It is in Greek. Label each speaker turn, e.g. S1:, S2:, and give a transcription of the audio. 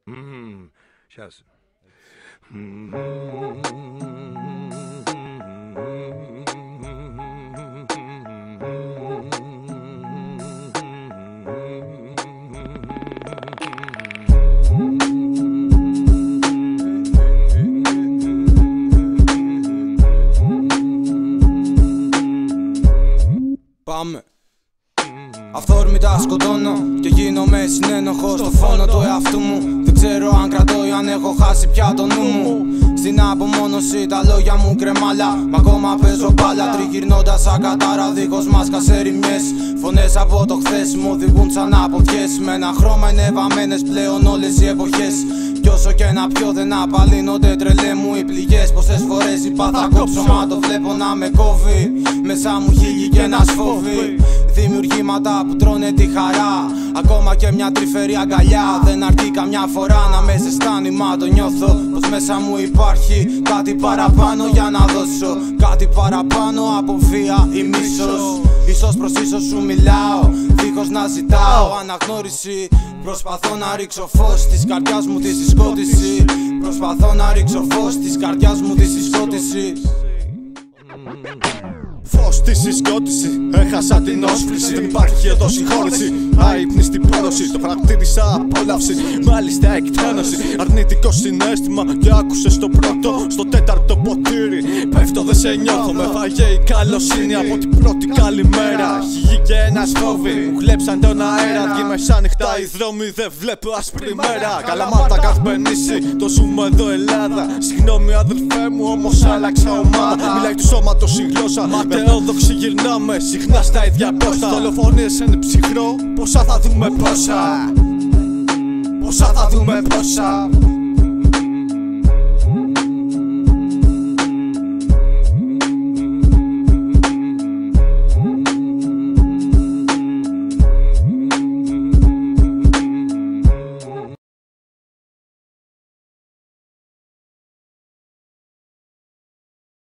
S1: Сейчас.
S2: Πάμε. Αυθόρμητα σκοτώνω και γίνομαι συνένοχος στο φόνο του εαυτού μου. Δεν ξέρω αν κρατώ ή αν έχω χάσει πια το νου μου. Στην απομόνωση τα λόγια μου κρεμάλια, μα ακόμα παίζω μπάλα, τριγυρνώντας σαν κατάρα δίχως μάσκα σε ρημιές. Φωνές από το χθες μου οδηγούν σαν αποθιές. Με ένα χρώμα είναι βαμμένες πλέον όλες οι εποχές. Κι όσο και να πιω δεν απαλύνονται τρελέ μου οι πληγές. Πόσες φορές είπα θα κόψω μα το βλέπω να με κόβει. Μέσα μου χίλιοι και ένας φόβοι. Δημιουργήματα που τρώνε τη χαρά. Ακόμα και μια τρυφερή αγκαλιά δεν αρκεί καμιά φορά να με ζεστάνει. Μα το νιώθω πως μέσα μου υπάρχει κάτι παραπάνω για να δώσω. Κάτι παραπάνω από βία ή μίσος. Ίσως προς ίσως σου μιλάω δίχως να ζητάω αναγνώριση. Προσπαθώ να ρίξω φως της καρδιάς μου τη συσκότηση. Προσπαθώ να ρίξω φως της καρδιάς μου τη συσκότηση.
S3: Φως στη συσκότηση, έχασα την όσφρηση. Δεν υπάρχει εδώ συγχώρηση, άϊπνη στην πρόδοση. Το χαρακτήρισα απόλαυση, μάλιστα εκτένωση. Αρνητικό συναίσθημα και άκουσες το πρώτο. Στο τέταρτο ποτήρι πέφτω δεν σε νιώθω. Με φάγε η καλοσύνη από την πρώτη καλημέρα. Χιγή και ένας φόβοι μου χλέψαν τον αέρα. Βγει μεσάνυχτα οι δρόμοι, δεν βλέπω άσπρη μέρα. Καλαμάτα καθμενήσει, το ζούμε εδώ Ελλάδα. Συγγνώμη αδελφέ μου, όμως άλλαξα ομάδα. Μιλάει του σώματος η γλώσσα. Ματαιόδοξοι γυρνάμε συχνά στα ίδια πόστα. Δολοφονίες είναι ψυχρό, πόσα θα δούμε πόσα. Πόσα θα δούμε πόσα.